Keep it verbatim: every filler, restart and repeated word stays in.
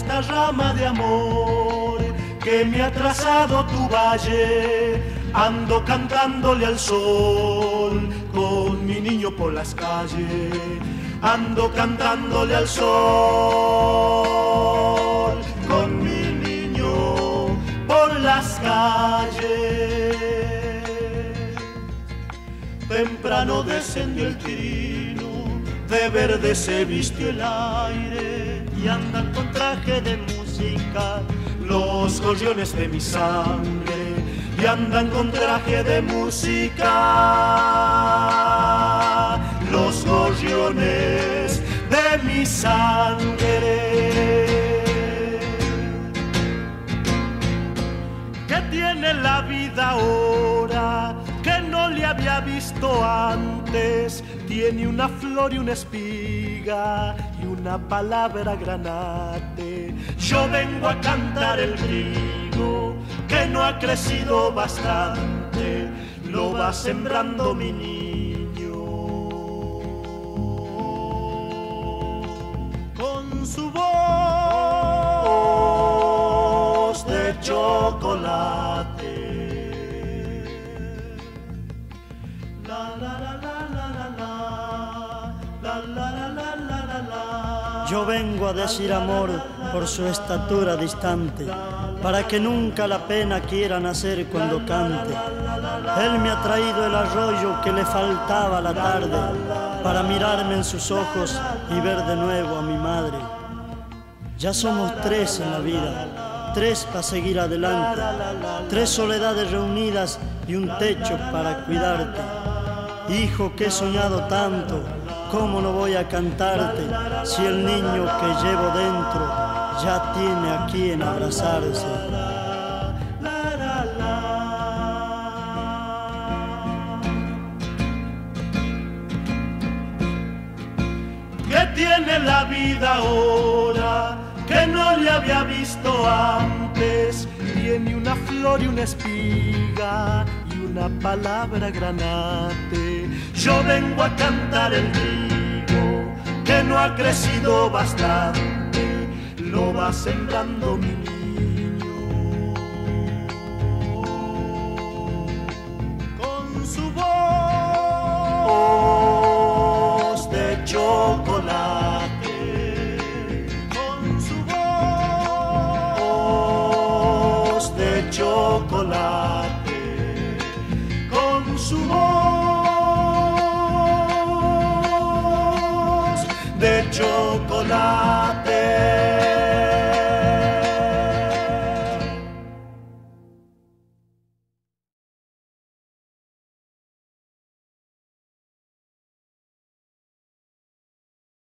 esta rama de amor que me ha trazado tu valle. Ando cantándole al sol con mi niño por las calles. Ando cantándole al sol con mi niño por las calles. Temprano descendió el trino, de verde se vistió el aire y andan con traje de música los gorriones de mi sangre. Y andan con traje de música los gorriones de mi sangre. ¿Qué tiene la vida ahora que no le había visto antes? Tiene una flor y una espiga y una palabra granate. Yo vengo a cantar el trigo que no ha crecido bastante, lo va sembrando mi niño con su voz de chocolate. La la la la la la la la la la la la. Yo vengo a decir amor por su estatura distante, para que nunca la pena quiera nacer cuando cante. Él me ha traído el arroyo que le faltaba a la tarde, para mirarme en sus ojos y ver de nuevo a mi madre. Ya somos tres en la vida, tres para seguir adelante, tres soledades reunidas y un techo para cuidarte. Hijo, que he soñado tanto, ¿cómo no voy a cantarte si el niño que llevo dentro ya tiene a quien abrazarse? ¿Qué tiene la vida ahora que no le había visto antes? Tiene una flor y una espiga y una palabra granate. Yo vengo a cantar el trigo que no ha crecido bastante, lo va sembrando mi niño con su voz de chocolate, con su voz de chocolate, con su voz de chocolate.